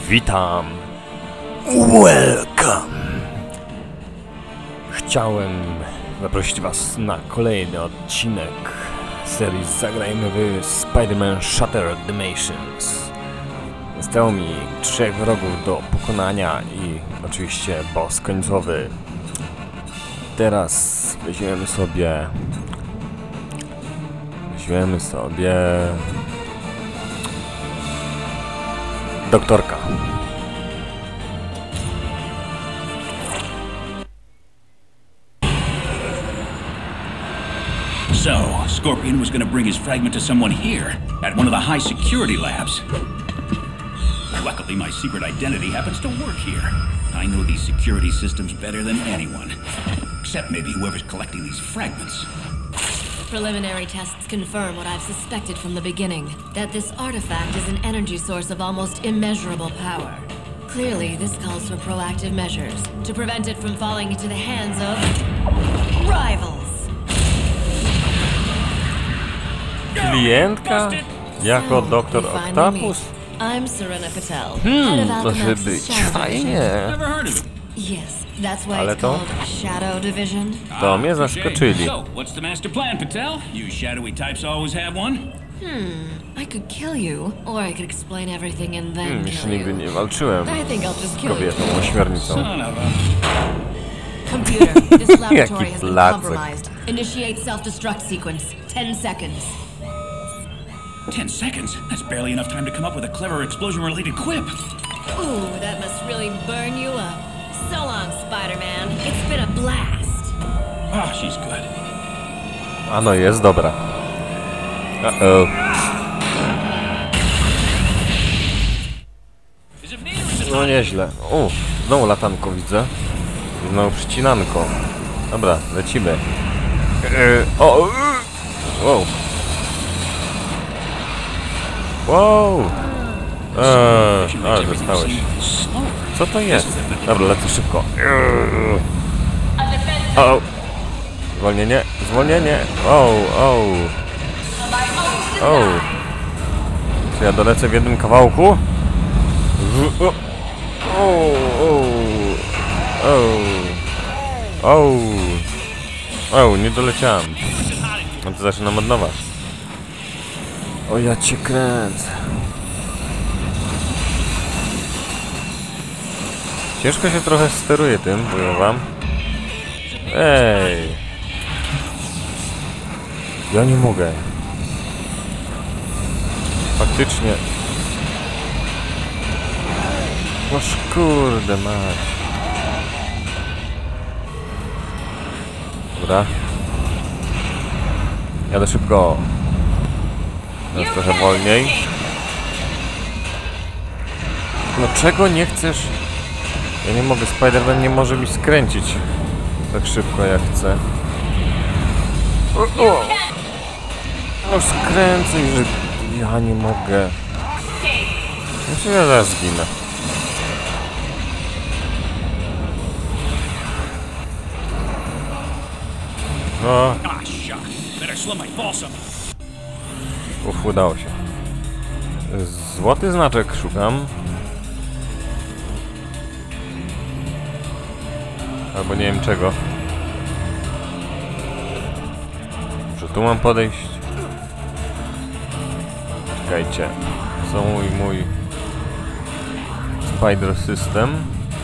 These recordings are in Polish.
Witam. Welcome. Chciałem zaprosić Was na kolejny odcinek serii Zagrajmy w Spider-Man Shattered Dimensions. Zostało mi 3 wrogów do pokonania i oczywiście boss końcowy. Teraz weźmiemy sobie doktorka. So, Scorpion was gonna bring his fragment to someone here, at one of the high security labs. Luckily, my secret identity happens to work here. I know these security systems better than anyone. Except maybe whoever's collecting these fragments. Preliminary tests confirm what I've suspected from the beginning, that this artifact is an energy source of almost immeasurable power. Clearly, this calls for proactive measures to prevent it from falling into the hands of rivals. Klientka? Jako Doktor Octopus? I'm Serena Patel, head of Może Alchemax's być Shadow fajnie. Never heard of it. Division. Yes, that's why Ale it's to? called Shadow Division. To mnie zaskoczyli. So, what's the master plan, Patel? You shadowy types always have one? I could kill you, or I could explain everything and then Jeszcze kill nigdy you. nie walczyłem I think I'll just z kill you. kobietą ośmiornicą. Son of a... Computer, this laboratory has been placek. compromised. Initiate self-destruct sequence. 10 seconds. 10 seconds? That's barely enough time to come up with a clever explosion-related quip. Ooh, that must really burn you up. So long, Spider-Man. It's been a blast. Ah, she's good. A no, jest dobra. Uh-oh. Is it me or is it No nieźle. Znowu latanko widzę. Znowu przycinanko. Dobra, lecimy. Wow. Wow. Ale dostałeś. Co to jest? Dobra, lecę szybko. O. Zwolnienie, zwolnienie. Czy ja dolecę w jednym kawałku? Nie doleciałem. No to zaczynam od nowa. O, ja cię kręcę. Ciężko się trochę steruje tym, powiem wam. Ej. Ja nie mogę. Faktycznie. No kurde mać. Dobra. Jadę szybko. Teraz trochę wolniej. Dlaczego nie chcesz? Ja nie mogę, Spider-Man nie może mi skręcić tak szybko jak chcę. No skręcaj, że ja nie mogę. Myślę, że ja zaraz zginę. No. Ah, shuck. Better slow my fall some. Udało się. Złoty znaczek szukam. Albo nie wiem czego. Czy tu mam podejść? Czekajcie. Co mój Spider System?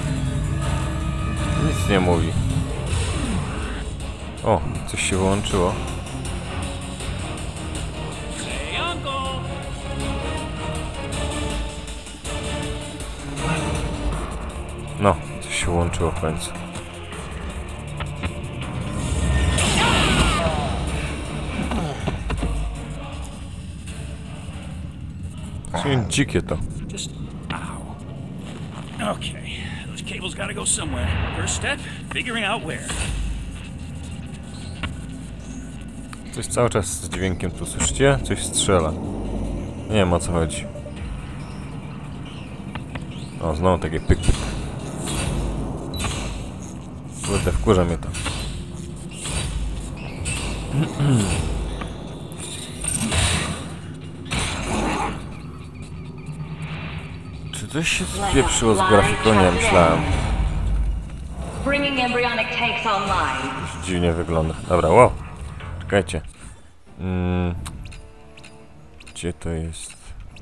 Nic nie mówi. O, coś się wyłączyło. Hey, uncle! No, coś się wyłączyło w końcu. Dzikie to. Just... ow. Okay, those cables gotta go somewhere. First step, figuring out where. Coś cały czas z dźwiękiem tu słyszycie? Coś strzela. Nie wiem o co chodzi. O, znowu takie pyk pyk. Kurde, wkurza mnie to. Czy coś się spieprzyło z grafiką? Nie myślałem. Bringing embryonic tanks online. Dziwnie wygląda. Dobra, wow. Czekajcie. Gdzie to jest?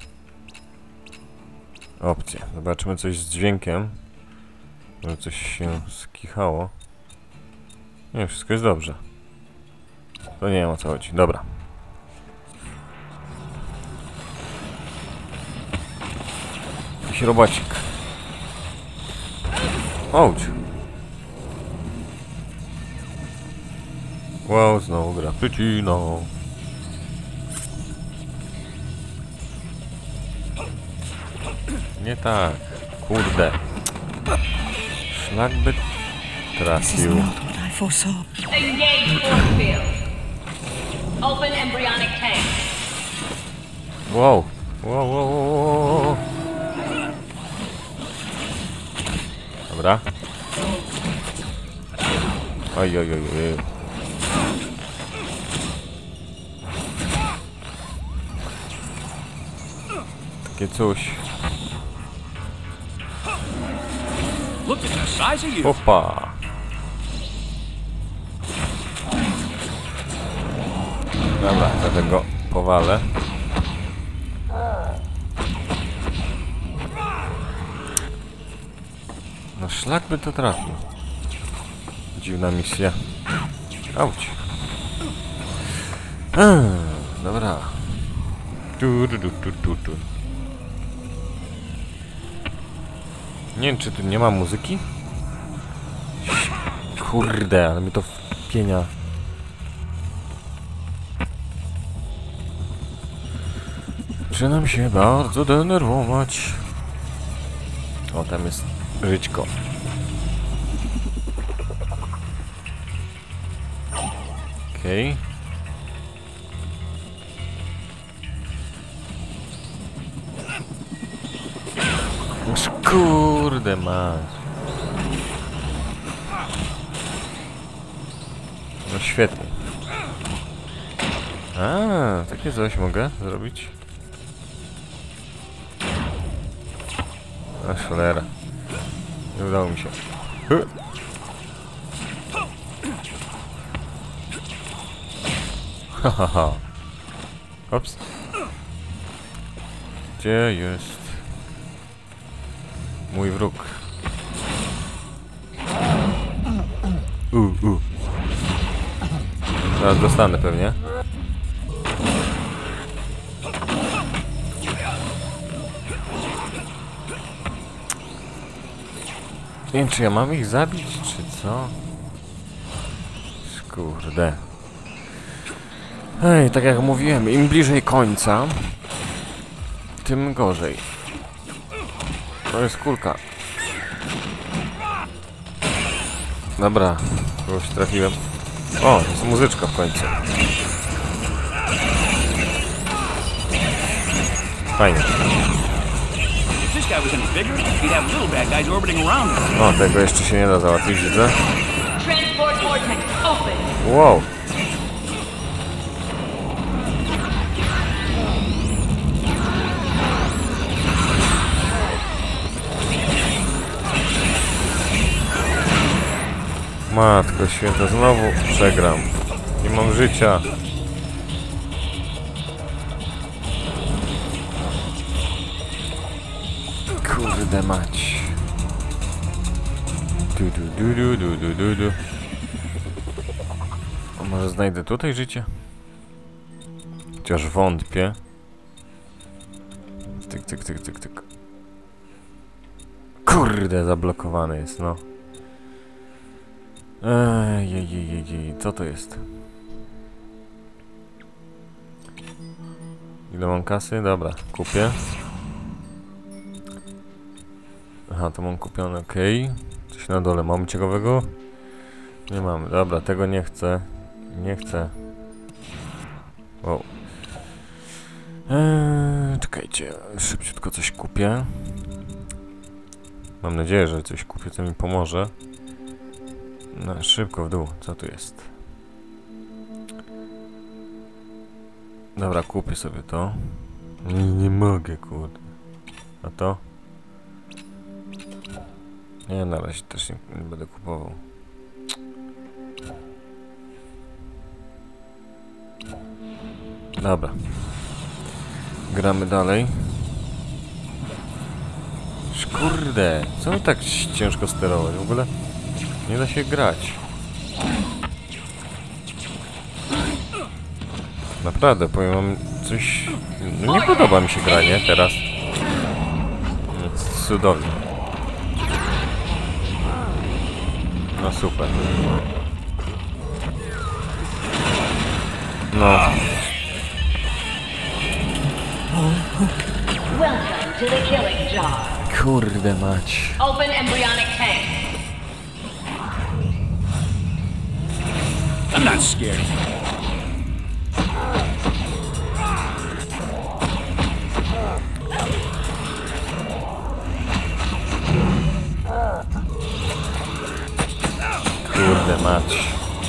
Opcje. Zobaczymy coś z dźwiękiem. Może coś się skichało. Nie, wszystko jest dobrze. To nie wiem, o co chodzi. Dobra. Jakiś robocik. Ouch. Wow, znowu gra przycina. Nie tak. Kurde. Szlak by trafił. Engage force field. Open embryonic tank. Wow. Wow, wow, wow, wow. Dobra. Oj, oj, oj, oj. Takie coś. Look at the size of you. Opa. Dobra, dlatego powalę. No szlak by to trafił. Dziwna misja. Auć. Dobra. Tu. Nie wiem, czy tu nie ma muzyki? Kurde, ale mi to wpienia. Zaczynam się bardzo denerwować. O, tam jest żyćko. Okej. Kurde masz. No świetnie. A, takie coś mogę zrobić. A cholera. Nie udało mi się. Hahaha. Ops. Gdzie jest mój wróg? Teraz dostanę pewnie. Nie wiem, czy ja mam ich zabić, czy co? Kurde. Ej, tak jak mówiłem, im bliżej końca, tym gorzej. To jest kulka. Dobra, kogoś trafiłem. O, jest muzyczka w końcu. Fajnie. O, tego jeszcze się nie da załatwić, widzę. Transport vortex open. Wow. Matko święta, znowu przegram. Nie mam życia. Kurde mać. Du. A może znajdę tutaj życie? Chociaż wątpię. Tyk. Kurde, zablokowany jest, no. Ej, co to jest? Ile mam kasy? Dobra, kupię. Aha, to mam kupione, okej. Coś na dole, mamy ciekawego? Nie mamy, dobra, tego nie chcę. Nie chcę. Wow. Czekajcie, szybciutko coś kupię. Mam nadzieję, że coś kupię, co mi pomoże. No, szybko w dół, co tu jest? Dobra, kupię sobie to. Nie mogę, kurde. A to? Nie, na razie też nie będę kupował. Dobra. Gramy dalej. Kurde, co mi tak ciężko sterować? W ogóle nie da się grać. Naprawdę, powiem wam coś... No nie podoba mi się granie teraz. Jest cudownie. No super. No. Welcome to the killing job. Kurde mać. Open embryonic tank. I'm not scared. Kurde mać.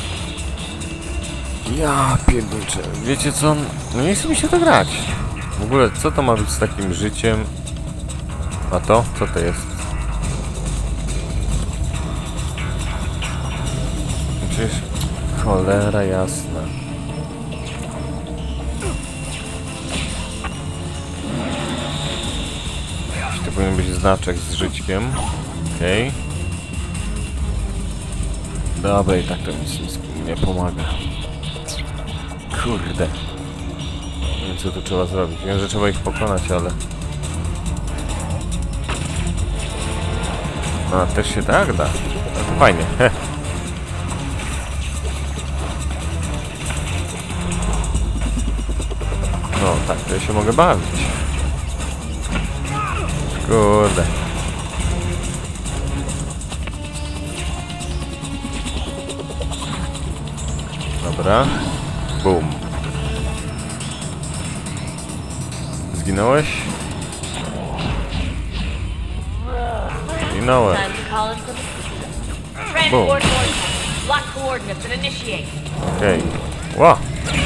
Ja pierdolę. Wiecie co? No nie chce mi się to grać. W ogóle co to ma być z takim życiem? A to? Co to jest? Przecież cholera jasna. To powinien być znaczek z żyćkiem. Okej. Dobra, i tak to nic nie pomaga. Kurde. Nie wiem co tu trzeba zrobić. Wiem, że trzeba ich pokonać, ale... A, też się tak da. No to fajnie. Heh. No tak, to ja się mogę bawić. Kurde. Dobra. Boom. Zginąłeś? Zginąłem. Time to call in some assistance. Boom. Transport vortex. Lock coordinates and initiate. Okej. Ła!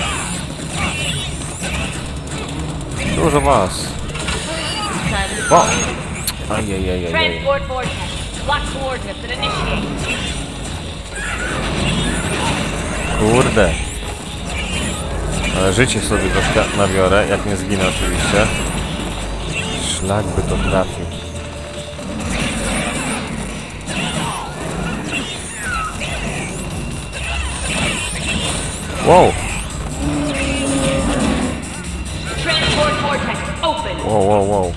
Dużo was. Time to Ła! Ajajajajaj. transport vortex. Lock coordinates and initiate. Kurde. Ale życie sobie troszkę nabiorę, jak nie zginę oczywiście. Szlak by to trafił. Wow! Transport vortex open. Wow, wow, wow.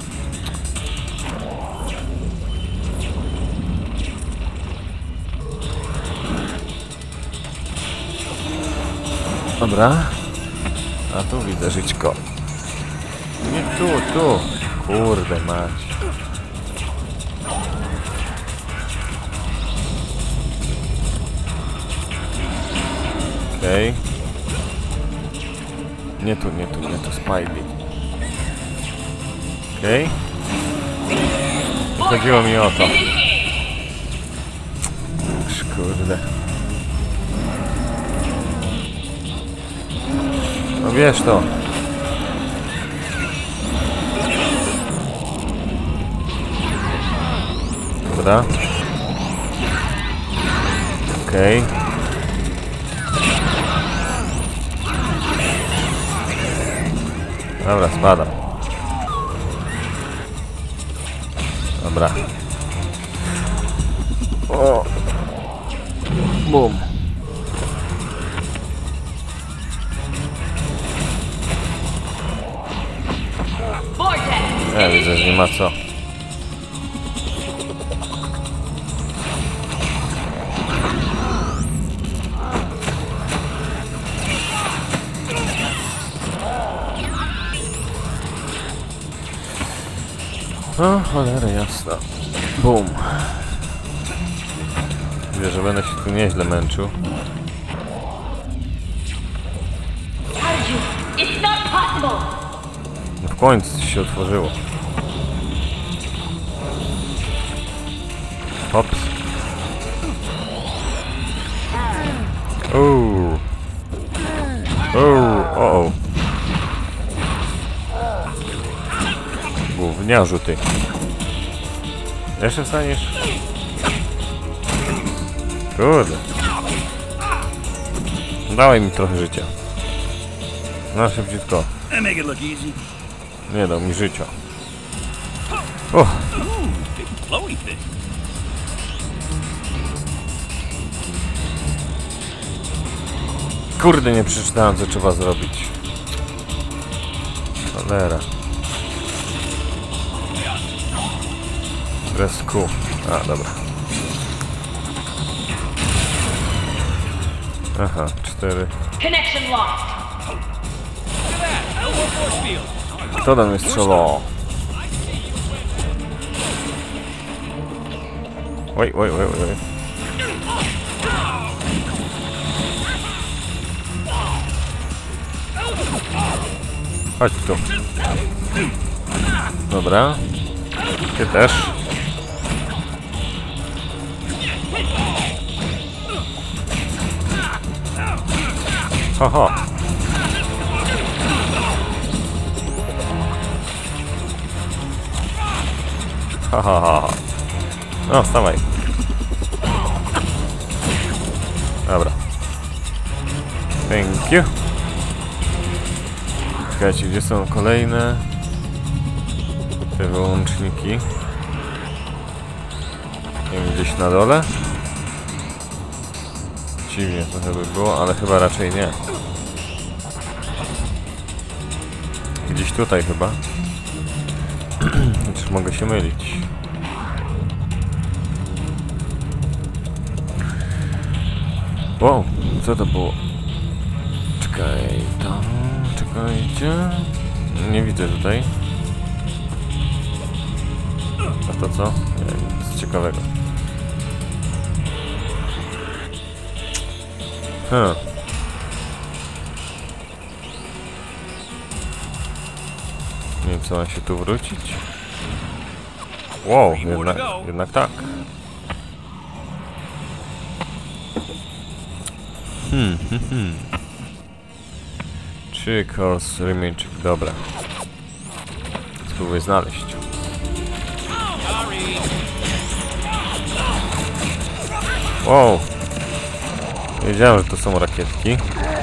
Dobra. A tu widzę żyćko. Nie tu. Kurde mać. Okej. Nie tu, Spidey. Okej. Chodziło mi o to. Kurde. No wiesz to. Dobra. Okej. Dobra, spadam. Dobra. O. Bum. Ja widzę, że nie ma co. O, cholera jasna. Bum. Widzę, że będę się tu nieźle męczył. It's not possible. No w końcu się otworzyło. Hops. Uuu. O. Gówniarzu ty. Jeszcze wstaniesz? Kurde. Dawaj mi trochę życia. No szybciutko. Make it look easy. Nie dał mi życia. Big flowy thing. Kurde, nie przeczytałem, co trzeba zrobić. Cholera. Press Q. A, dobra. Aha, 4. Connection lost. Kto do mnie strzelał? Oj. Chodź tu. Dobra. Ty też. Ho. Ha. No, wstawaj. Dobra. Thank you. Czekajcie, gdzie są kolejne te wyłączniki? Nie wiem, gdzieś na dole? Dziwnie trochę by było, ale chyba raczej nie. Gdzieś tutaj chyba. Chociaż mogę się mylić. Wow, co to było? Czekajcie. Nie widzę tutaj. A to co? Nie wiem, nic ciekawego. Nie wiem, co mam się tu wrócić. Wow, jednak tak. Czy course remain, dobra. Spróbuję znaleźć. Wow. Wiedziałem, że to są rakietki.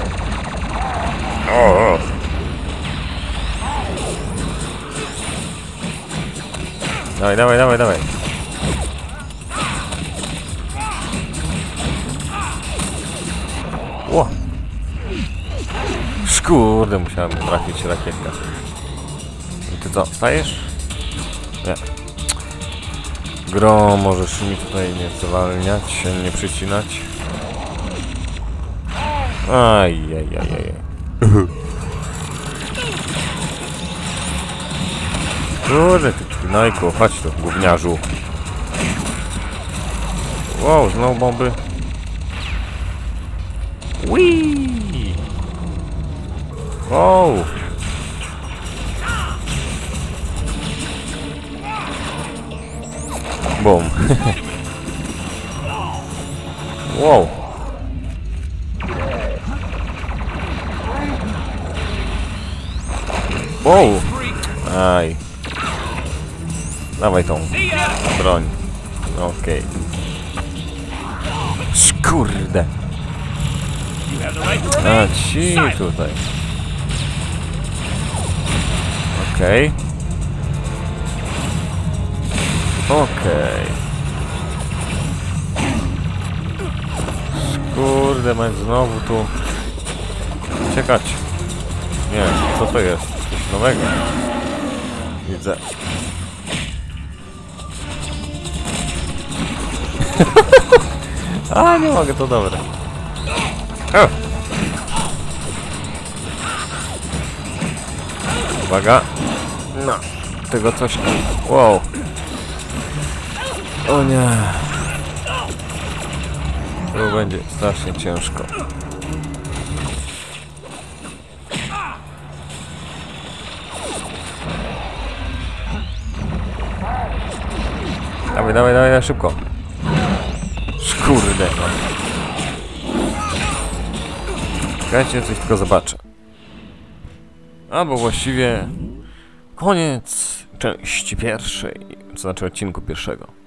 O. Dawaj. Ło. Kurde, musiałem trafić rakietka. I ty co, wstajesz? Nie. Gro, możesz mi tutaj nie zwalniać, nie przycinać. Ajajajaj. Kurde, ty gnojku, chodź tu, gówniarzu. Wow, znowu bomby. Wii. Wow. Bum. Wow. Wow. Aj. Dawaj tą broń. Okej. Skurde. A ci tutaj. Okej. Kurde, mam znowu tu uciekać. Nie, co to jest? Coś nowego. Widzę. A, nie mogę, to dobre. Uwaga. No, tego coś... Wow. O nie. To będzie strasznie ciężko. Dawaj, szybko. Kurde. Czekajcie, coś tylko zobaczę. Albo właściwie koniec części pierwszej, to znaczy odcinku pierwszego.